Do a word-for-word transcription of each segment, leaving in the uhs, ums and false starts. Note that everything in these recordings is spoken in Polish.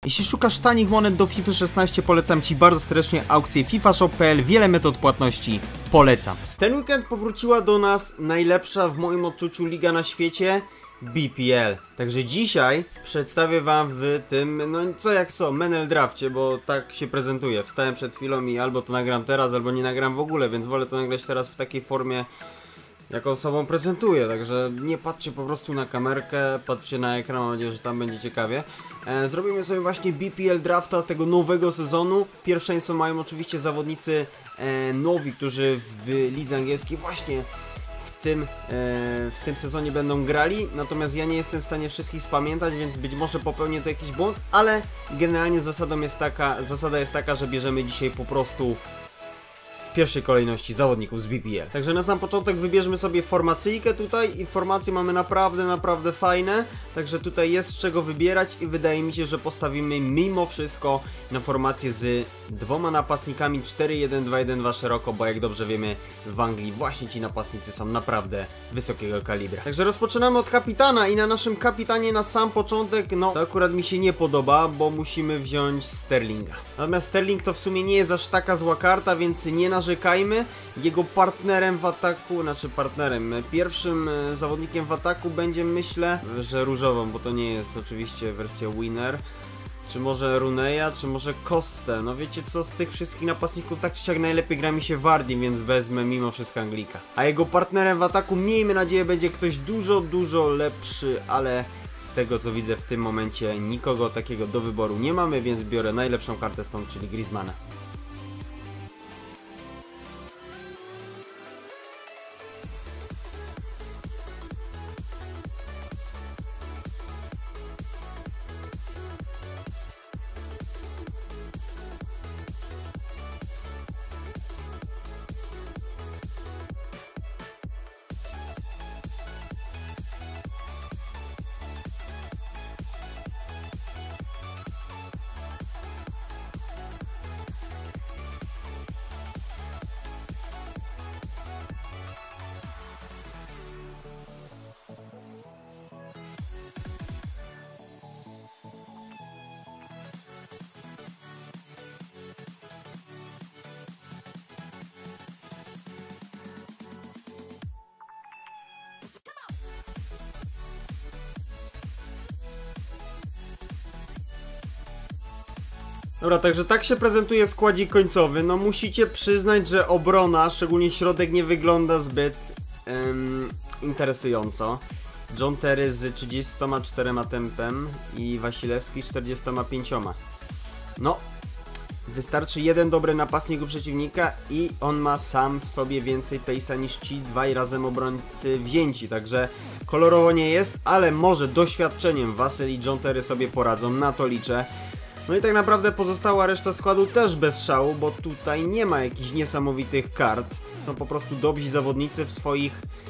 Jeśli szukasz tanich monet do FIFA szesnaście, polecam Ci bardzo serdecznie aukcję FIFA Shop kropka p l, wiele metod płatności, polecam. Ten weekend powróciła do nas najlepsza w moim odczuciu liga na świecie, B P L. Także dzisiaj przedstawię wam w tym, no co jak co, Menel Drafcie, bo tak się prezentuje. Wstałem przed chwilą i albo to nagram teraz, albo nie nagram w ogóle, więc wolę to nagrać teraz w takiej formie, jaką sobą prezentuję. Także nie patrzcie po prostu na kamerkę, patrzcie na ekran, mam nadzieję, że tam będzie ciekawie. E, zrobimy sobie właśnie B P L Drafta tego nowego sezonu. Pierwszeństwo mają oczywiście zawodnicy e, nowi, którzy w lidze angielskiej właśnie w tym, e, w tym sezonie będą grali. Natomiast ja nie jestem w stanie wszystkich spamiętać, więc być może popełnię to jakiś błąd, ale generalnie zasadą jest taka, zasada jest taka, że bierzemy dzisiaj po prostu w pierwszej kolejności zawodników z B P L. Także na sam początek wybierzmy sobie formacyjkę tutaj i formacje mamy naprawdę, naprawdę fajne. Także tutaj jest z czego wybierać i wydaje mi się, że postawimy mimo wszystko na formację z dwoma napastnikami cztery jeden dwa jeden dwa szeroko, bo jak dobrze wiemy, w Anglii właśnie ci napastnicy są naprawdę wysokiego kalibra. Także rozpoczynamy od kapitana i na naszym kapitanie na sam początek, no to akurat mi się nie podoba, bo musimy wziąć Sterlinga. Natomiast Sterling to w sumie nie jest aż taka zła karta, więc nie narzekajmy. Jego partnerem w ataku, znaczy partnerem, pierwszym zawodnikiem w ataku będzie, myślę, że różową, bo to nie jest oczywiście wersja winner. Czy może Runeya, czy może Kostę. No wiecie co, z tych wszystkich napastników tak czy siak najlepiej gra mi się Vardy, więc wezmę mimo wszystko Anglika. A jego partnerem w ataku, miejmy nadzieję, będzie ktoś dużo, dużo lepszy, ale z tego co widzę w tym momencie nikogo takiego do wyboru nie mamy, więc biorę najlepszą kartę stąd, czyli Griezmana. Dobra, także tak się prezentuje składzik końcowy. No musicie przyznać, że obrona, szczególnie środek, nie wygląda zbyt um, interesująco. John Terry z trzydziestoma czterema tempem i Wasilewski z czterdziestoma pięcioma. No, wystarczy jeden dobry napastnik u przeciwnika i on ma sam w sobie więcej pace'a niż ci dwaj razem obrońcy wzięci. Także kolorowo nie jest, ale może doświadczeniem Wasyl i John Terry sobie poradzą, na to liczę. No i tak naprawdę pozostała reszta składu też bez szału, bo tutaj nie ma jakichś niesamowitych kart. Są po prostu dobrzy zawodnicy w swoich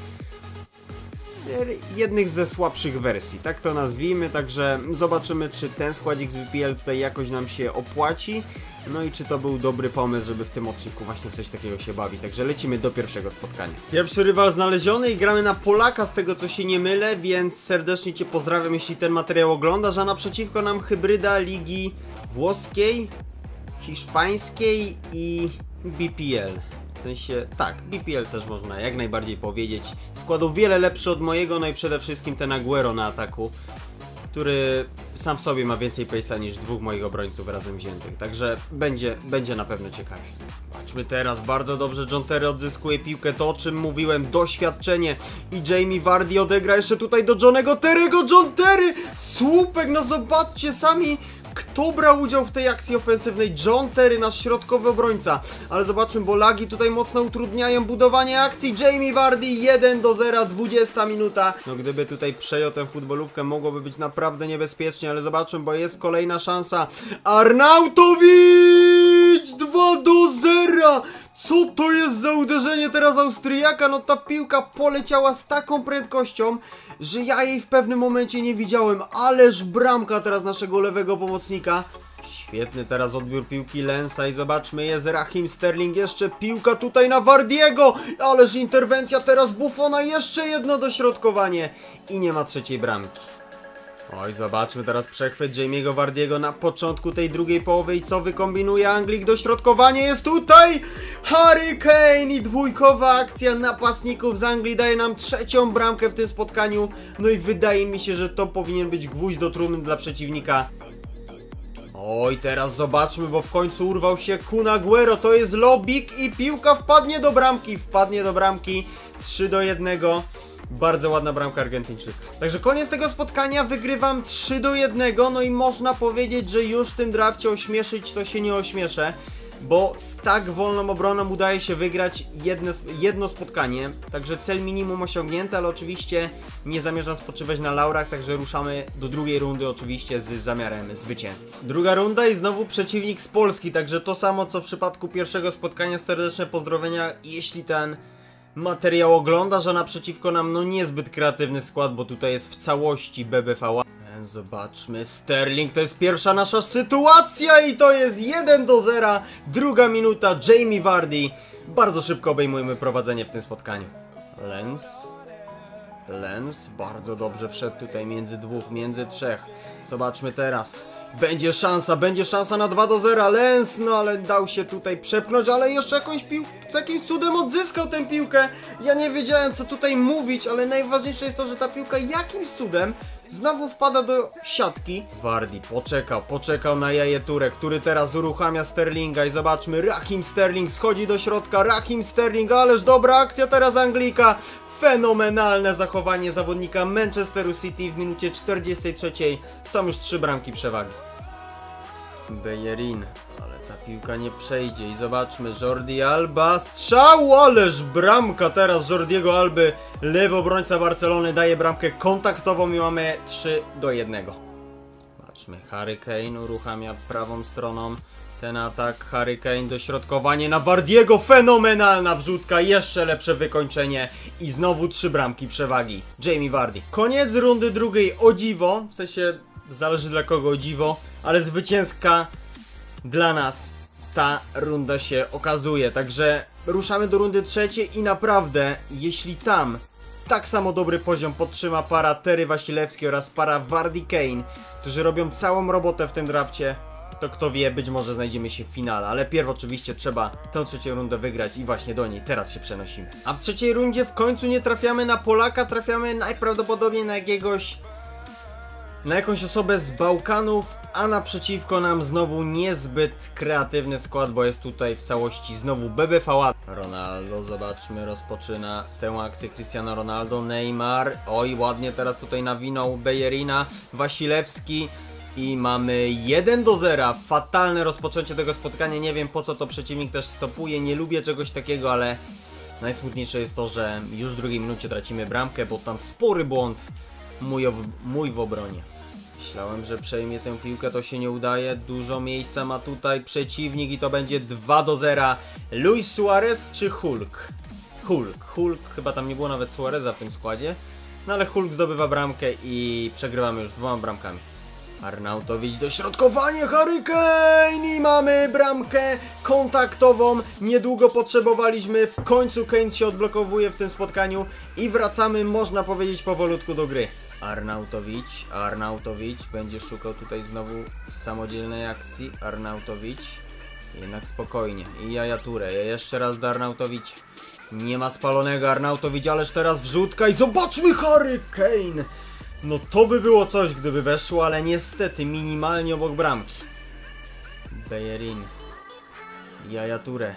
jednych ze słabszych wersji, tak to nazwijmy. Także zobaczymy, czy ten składzik z B P L tutaj jakoś nam się opłaci. No i czy to był dobry pomysł, żeby w tym odcinku właśnie w coś takiego się bawić. Także lecimy do pierwszego spotkania. Pierwszy rywal znaleziony i gramy na Polaka, z tego co się nie mylę, więc serdecznie Cię pozdrawiam, jeśli ten materiał oglądasz, a naprzeciwko nam hybryda ligi włoskiej, hiszpańskiej i B P L. W sensie, tak, B P L też można jak najbardziej powiedzieć. Składu wiele lepszy od mojego, no i przede wszystkim ten Aguero na ataku, który sam w sobie ma więcej pace'a niż dwóch moich obrońców razem wziętych. Także będzie, będzie na pewno ciekawie. Patrzmy teraz, bardzo dobrze John Terry odzyskuje piłkę, to o czym mówiłem, doświadczenie. I Jamie Vardy odegra jeszcze tutaj do Johnego Terry'ego, John Terry! Słupek, no zobaczcie sami, kto brał udział w tej akcji ofensywnej. John Terry, nasz środkowy obrońca. Ale zobaczmy, bo lagi tutaj mocno utrudniają budowanie akcji. Jamie Vardy jeden do zera, dwudziesta minuta. No gdyby tutaj przejął tę futbolówkę, mogłoby być naprawdę niebezpiecznie, ale zobaczmy, bo jest kolejna szansa. Arnautowicz dwa do zera. Co to jest za uderzenie teraz Austriaka? No ta piłka poleciała z taką prędkością, że ja jej w pewnym momencie nie widziałem. Ależ bramka teraz naszego lewego pomocnika. Świetny teraz odbiór piłki Lensa i zobaczmy, jest Raheem Sterling, jeszcze piłka tutaj na Vardiego. Ależ interwencja teraz Buffona, jeszcze jedno dośrodkowanie i nie ma trzeciej bramki. Oj, zobaczmy teraz przechwyt Jamie'ego Vardiego na początku tej drugiej połowy i co wykombinuje Anglik. Dośrodkowanie jest tutaj! Harry Kane i dwójkowa akcja napastników z Anglii daje nam trzecią bramkę w tym spotkaniu. No i wydaje mi się, że to powinien być gwóźdź do trumny dla przeciwnika. Oj, teraz zobaczmy, bo w końcu urwał się Kun Aguero, to jest lobik i piłka wpadnie do bramki, wpadnie do bramki, trzy do jednego. Bardzo ładna bramka Argentyńczyka. Także koniec tego spotkania, wygrywam trzy do jednego, no i można powiedzieć, że już w tym drafcie ośmieszyć to się nie ośmieszę, bo z tak wolną obroną udaje się wygrać jedne, jedno spotkanie. Także cel minimum osiągnięty, ale oczywiście nie zamierzam spoczywać na laurach, także ruszamy do drugiej rundy oczywiście z zamiarem zwycięstwa. Druga runda i znowu przeciwnik z Polski, także to samo co w przypadku pierwszego spotkania. Serdeczne pozdrowienia, jeśli ten materiał oglądasz, a naprzeciwko nam no niezbyt kreatywny skład, bo tutaj jest w całości B B V. Zobaczmy, Sterling, to jest pierwsza nasza sytuacja i to jest jeden do zera, druga minuta, Jamie Vardy. Bardzo szybko obejmujemy prowadzenie w tym spotkaniu. Lens, Lens, bardzo dobrze wszedł tutaj między dwóch, między trzech. Zobaczmy teraz, będzie szansa, będzie szansa na dwa do zera, Lens, no ale dał się tutaj przepchnąć, ale jeszcze jakąś piłkę, jakimś cudem odzyskał tę piłkę. Ja nie wiedziałem co tutaj mówić, ale najważniejsze jest to, że ta piłka jakimś cudem znowu wpada do siatki. Vardy poczekał, poczekał na jajeturę, który teraz uruchamia Sterlinga i zobaczmy, Raheem Sterling schodzi do środka, Raheem Sterling, ależ dobra akcja teraz Anglika. Fenomenalne zachowanie zawodnika Manchesteru City w minucie czterdziestej trzeciej. Są już trzy bramki przewagi. Bellerin, ale ta piłka nie przejdzie i zobaczmy, Jordi Alba, strzał, ależ bramka teraz Jordiego Alby, lewy obrońca Barcelony daje bramkę kontaktową i mamy trzy do jednego. Zobaczmy, Harry Kane uruchamia prawą stroną ten atak, Harry Kane dośrodkowanie na Vardiego, fenomenalna wrzutka, jeszcze lepsze wykończenie i znowu trzy bramki przewagi. Jamie Vardy. Koniec rundy drugiej, o dziwo, w sensie zależy dla kogo o dziwo, ale zwycięska dla nas ta runda się okazuje, także ruszamy do rundy trzeciej i naprawdę, jeśli tam tak samo dobry poziom podtrzyma para Terry Wasilewski oraz para Vardy Kane, którzy robią całą robotę w tym drafcie, to kto wie, być może znajdziemy się w finale, ale pierw oczywiście trzeba tę trzecią rundę wygrać i właśnie do niej teraz się przenosimy. A w trzeciej rundzie w końcu nie trafiamy na Polaka, trafiamy najprawdopodobniej na jakiegoś na jakąś osobę z Bałkanów, a naprzeciwko nam znowu niezbyt kreatywny skład, bo jest tutaj w całości znowu B B V A. Ronaldo, zobaczmy, rozpoczyna tę akcję Cristiano Ronaldo, Neymar, oj ładnie teraz tutaj nawinął Bellerina, Wasilewski i mamy jeden do zera, fatalne rozpoczęcie tego spotkania, nie wiem po co to przeciwnik też stopuje, nie lubię czegoś takiego, ale najsmutniejsze jest to, że już w drugiej minucie tracimy bramkę, bo tam spory błąd mój, mój w obronie. Myślałem, że przejmie tę piłkę, to się nie udaje. Dużo miejsca ma tutaj przeciwnik i to będzie dwa do zera. Luis Suarez czy Hulk? Hulk. Hulk, chyba tam nie było nawet Suareza w tym składzie. No ale Hulk zdobywa bramkę i przegrywamy już dwoma bramkami. Arnautowicz, dośrodkowanie, Harry Kane i mamy bramkę kontaktową. Niedługo potrzebowaliśmy, w końcu Kane się odblokowuje w tym spotkaniu i wracamy, można powiedzieć, powolutku do gry. Arnautowicz, Arnautowicz będzie szukał tutaj znowu samodzielnej akcji. Arnautowicz, jednak spokojnie. I Yaya Touré, jeszcze raz do Arnautowicza. Nie ma spalonego Arnautowicz, ależ teraz wrzutka i zobaczmy, Harry Kane. No to by było coś, gdyby weszło, ale niestety minimalnie obok bramki. Bellerin, Yaya Touré,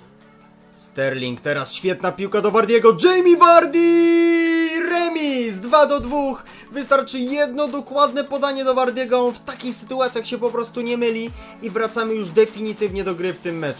Sterling, teraz świetna piłka do Vardiego, Jamie Vardy! Remis, dwa do dwóch. Wystarczy jedno dokładne podanie do Vardiego, on w takich sytuacjach się po prostu nie myli i wracamy już definitywnie do gry w tym meczu.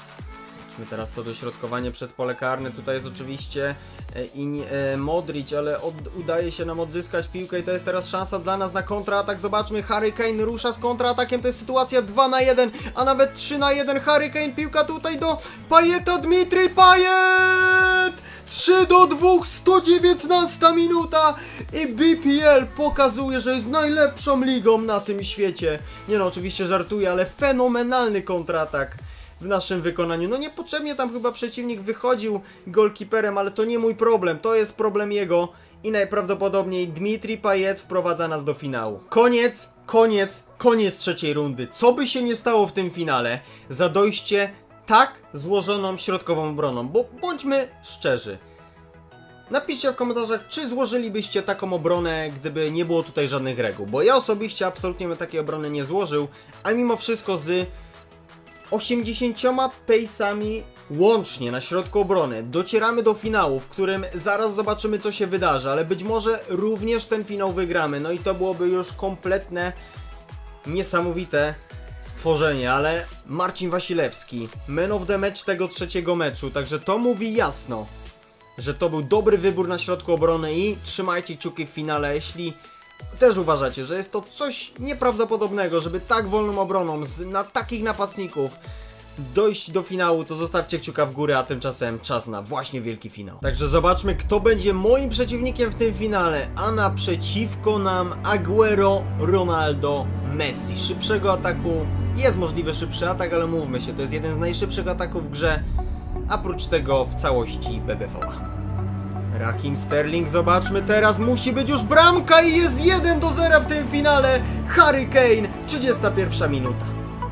Teraz to dośrodkowanie przed pole karne, tutaj jest oczywiście e, in, e, Modric, ale od, udaje się nam odzyskać piłkę i to jest teraz szansa dla nas na kontratak. Zobaczmy, Harry Kane rusza z kontratakiem, to jest sytuacja dwa na jeden, a nawet trzy na jeden. Harry Kane, piłka tutaj do Payeta, Dmitry Payet! trzy do dwóch, sto dziewiętnasta minuta i B P L pokazuje, że jest najlepszą ligą na tym świecie. Nie no, oczywiście żartuję, ale fenomenalny kontratak w naszym wykonaniu. No niepotrzebnie tam chyba przeciwnik wychodził golkiperem, ale to nie mój problem, to jest problem jego i najprawdopodobniej Dmitrij Payet wprowadza nas do finału. Koniec, koniec, koniec trzeciej rundy. Co by się nie stało w tym finale za dojście tak złożoną środkową obroną, bo bądźmy szczerzy. Napiszcie w komentarzach, czy złożylibyście taką obronę, gdyby nie było tutaj żadnych reguł, bo ja osobiście absolutnie bym takiej obrony nie złożył, a mimo wszystko z osiemdziesięcioma pace'ami łącznie na środku obrony docieramy do finału, w którym zaraz zobaczymy, co się wydarzy, ale być może również ten finał wygramy, no i to byłoby już kompletne, niesamowite stworzenie, ale Marcin Wasilewski, man of the match tego trzeciego meczu, także to mówi jasno, że to był dobry wybór na środku obrony i trzymajcie kciuki w finale, jeśli też uważacie, że jest to coś nieprawdopodobnego, żeby tak wolną obroną z, na takich napastników dojść do finału, to zostawcie kciuka w górę, a tymczasem czas na właśnie wielki finał. Także zobaczmy, kto będzie moim przeciwnikiem w tym finale, a naprzeciwko nam Agüero, Ronaldo, Messi. Szybszego ataku, jest możliwy szybszy atak, ale mówmy się, to jest jeden z najszybszych ataków w grze, a prócz tego w całości B B V A. Raheem Sterling, zobaczmy teraz, musi być już bramka i jest jeden do zera w tym finale. Harry Kane, trzydziesta pierwsza minuta.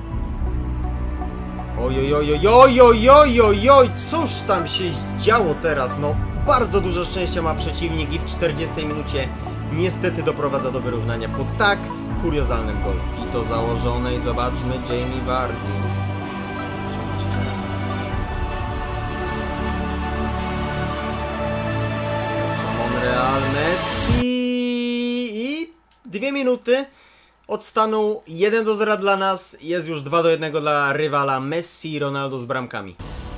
Ojojojojojojojojoj, cóż tam się działo teraz, no bardzo dużo szczęścia ma przeciwnik i w czterdziestej minucie niestety doprowadza do wyrównania po tak kuriozalnym golu. I to założone i zobaczmy Jamie Vardy. Real Messi i dwie minuty od stanu jeden do zera dla nas, jest już dwa do jednego dla rywala. Messi i Ronaldo z bramkami.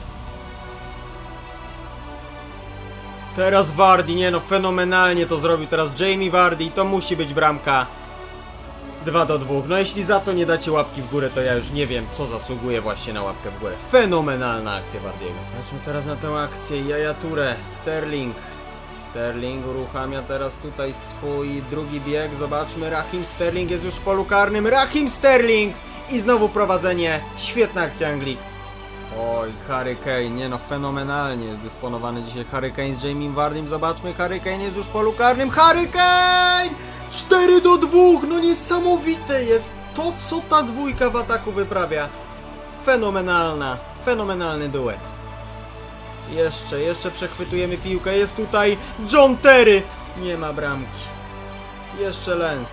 Teraz Vardy, nie no, fenomenalnie to zrobił teraz Jamie Vardy i to musi być bramka. dwa do dwóch. No jeśli za to nie dacie łapki w górę, to ja już nie wiem, co zasługuje właśnie na łapkę w górę. Fenomenalna akcja Vardiego. Patrzmy teraz na tę akcję. Yaya Toure, Sterling. Sterling uruchamia teraz tutaj swój drugi bieg. Zobaczmy, Raheem Sterling jest już w polu karnym. Raheem Sterling! I znowu prowadzenie. Świetna akcja Anglik. Oj, Harry Kane, nie no, fenomenalnie jest dysponowany dzisiaj Harry Kane z Jamie Vardym. Zobaczmy, Harry Kane jest już w polu karnym. Harry Kane! cztery do dwóch! No niesamowite jest to, co ta dwójka w ataku wyprawia. Fenomenalna, fenomenalny duet. Jeszcze, jeszcze przechwytujemy piłkę. Jest tutaj John Terry. Nie ma bramki. Jeszcze Lens.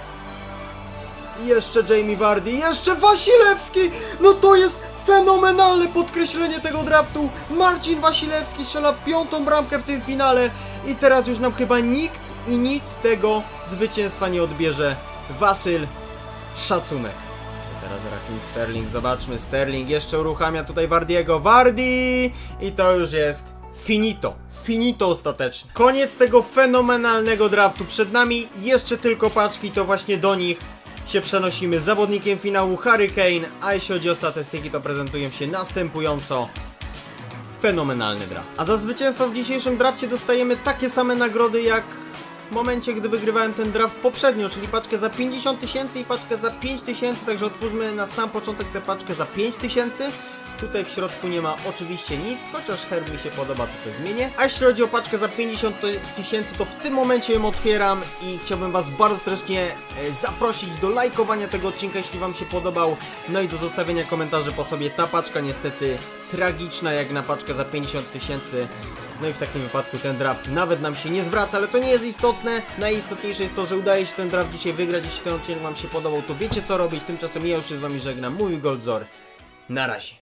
Jeszcze Jamie Vardy. Jeszcze Wasilewski. No to jest fenomenalne podkreślenie tego draftu. Marcin Wasilewski strzela piątą bramkę w tym finale. I teraz już nam chyba nikt i nic z tego zwycięstwa nie odbierze. Wasyl, szacunek. Teraz Raheem Sterling, zobaczmy, Sterling jeszcze uruchamia tutaj Vardiego, Vardy i to już jest finito, finito ostatecznie. Koniec tego fenomenalnego draftu, przed nami jeszcze tylko paczki, to właśnie do nich się przenosimy. Zawodnikiem finału Harry Kane, a jeśli chodzi o statystyki, to prezentują się następująco. Fenomenalny draft. A za zwycięstwo w dzisiejszym drafcie dostajemy takie same nagrody jak w momencie, gdy wygrywałem ten draft poprzednio, czyli paczkę za pięćdziesiąt tysięcy i paczkę za pięć tysięcy, także otwórzmy na sam początek tę paczkę za pięć tysięcy. Tutaj w środku nie ma oczywiście nic, chociaż herb mi się podoba, to sobie zmienię. A jeśli chodzi o paczkę za pięćdziesiąt tysięcy, to w tym momencie ją otwieram i chciałbym Was bardzo serdecznie zaprosić do lajkowania tego odcinka, jeśli Wam się podobał, no i do zostawienia komentarzy po sobie. Ta paczka niestety tragiczna jak na paczkę za pięćdziesiąt tysięcy. No i w takim wypadku ten draft nawet nam się nie zwraca, ale to nie jest istotne. Najistotniejsze jest to, że udaje się ten draft dzisiaj wygrać. Jeśli ten odcinek Wam się podobał, to wiecie co robić. Tymczasem ja już się z Wami żegnam. Mówił Goldzor. Na razie.